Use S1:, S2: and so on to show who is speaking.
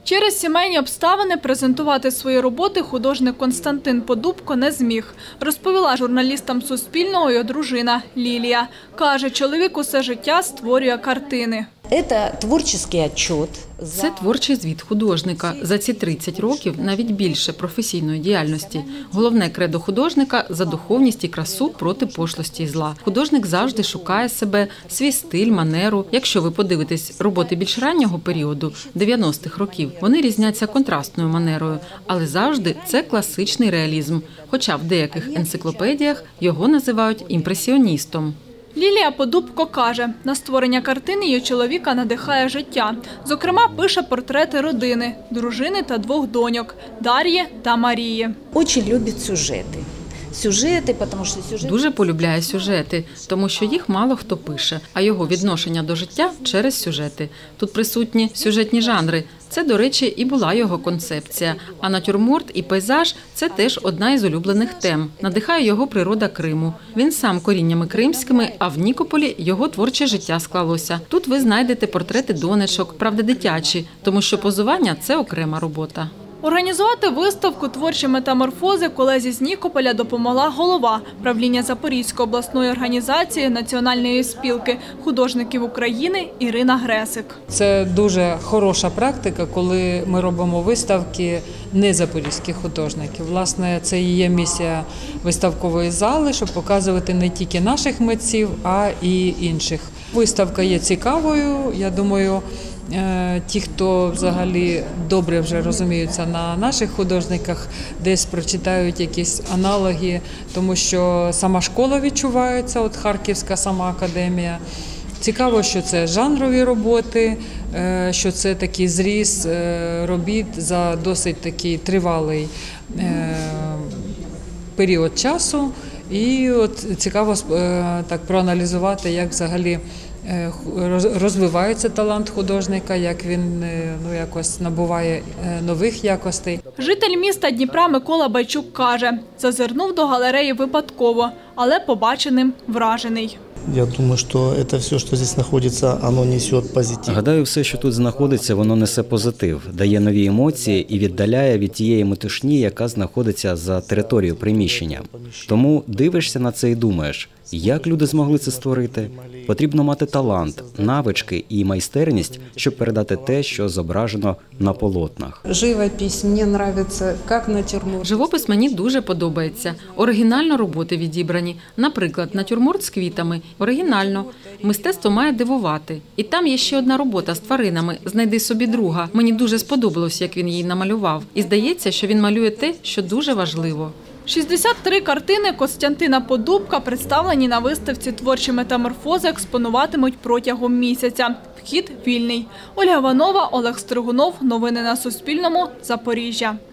S1: Через сімейні обставини презентувати свої роботи художник Константин Подубко не зміг. Розповіла журналістам Суспільного його дружина Лілія. Каже, чоловік усе життя створює картини.
S2: Це творчий звіт художника. За ці 30 років, навіть більше, професійної діяльності. Головне кредо художника – за духовність і красу проти пошлості і зла. Художник завжди шукає себе, свій стиль, манеру. Якщо ви подивитесь роботи більш раннього періоду, 90-х років, вони різняться контрастною манерою, але завжди це класичний реалізм. Хоча в деяких енциклопедіях його називають імпресіоністом.
S1: Лілія Подубко каже, на створення картини її чоловіка надихає життя. Зокрема, пише портрети родини, дружини та 2 доньок – Дар'ї та Марії.
S3: Дуже любить сюжети.
S2: Дуже полюбляє сюжети, тому що їх мало хто пише, а його відношення до життя через сюжети. Тут присутні сюжетні жанри. Це, до речі, і була його концепція. А натюрморт і пейзаж – це теж одна із улюблених тем. Надихає його природа Криму. Він сам коріннями кримськими, а в Нікополі його творче життя склалося. Тут ви знайдете портрети донечок, правда дитячі, тому що позування – це окрема робота.
S1: Організувати виставку «Творчі метаморфози» колезі з Нікополя допомогла голова правління Запорізької обласної організації Національної спілки художників України Ірина Гресик.
S4: Це дуже хороша практика, коли ми робимо виставки незапорізьких художників. Власне, це і є місія виставкової зали, щоб показувати не тільки наших митців, а і інших. Виставка є цікавою, я думаю, ті, хто взагалі добре вже розуміються на наших художниках, десь прочитають якісь аналоги, тому що сама школа відчувається, от Харківська сама академія. Цікаво, що це жанрові роботи, що це такий зріз робіт за досить такий тривалий період часу. І от цікаво так проаналізувати, як взагалі розвивається талант художника, як він якось набуває нових якостей.
S1: Житель міста Дніпра Микола Байчук каже, зазирнув до галереї випадково, але побаченим вражений.
S5: Я думаю, що це все, що тут знаходиться, воно несе позитив.
S6: Гадаю, все, що тут знаходиться, воно несе позитив, дає нові емоції і віддаляє від тієї метушні, яка знаходиться за територією приміщення. Тому дивишся на це і думаєш, як люди змогли це створити? Потрібно мати талант, навички і майстерність, щоб передати те, що зображено на полотнах.
S4: Живопис мені подобається, як натюрморт.
S2: Живопис мені дуже подобається. Оригінально роботи відібрані. Наприклад, натюрморт з квітами. Оригінально. Мистецтво має дивувати. І там є ще одна робота з тваринами «Знайди собі друга». Мені дуже сподобалось, як він її намалював. І здається, що він малює те, що дуже важливо.
S1: 63 картини Костянтина Подубка, представлені на виставці «Творчі метаморфози», експонуватимуть протягом місяця. Вхід вільний. Ольга Ванова, Олег Стригунов. Новини на Суспільному. Запоріжжя.